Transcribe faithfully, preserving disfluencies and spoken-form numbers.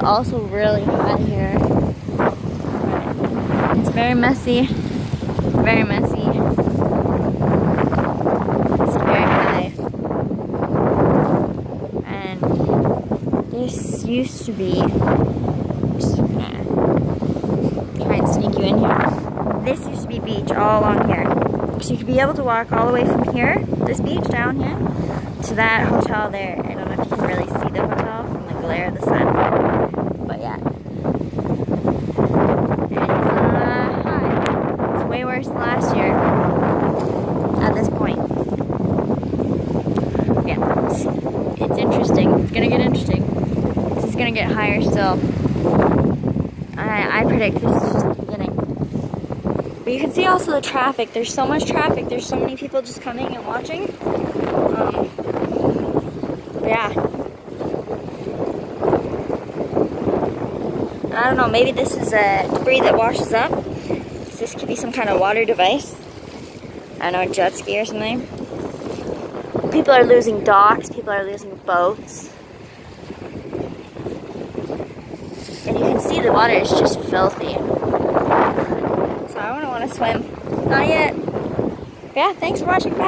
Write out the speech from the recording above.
also really high here. It's very messy, very messy. It's very high. And this used to be, I'm just gonna try and sneak you in here. This used to be beach all along here. So you could be able to walk all the way from here, this beach down here, to that hotel there. I don't know if you can really see the hotel from the glare of the sun. But yeah. It's uh, high. It's way worse than last year at this point. Yeah, it's, it's interesting. It's gonna get interesting. This is gonna get higher still. I, I predict this is just the beginning. But you can see also the traffic. There's so much traffic. There's so many people just coming and watching. Um, yeah. I don't know, maybe this is a debris that washes up. So this could be some kind of water device. I don't know, a jet ski or something. People are losing docks, people are losing boats. And you can see the water is just filthy. So I wouldn't want to swim. Not yet. Yeah, thanks for watching. Bye.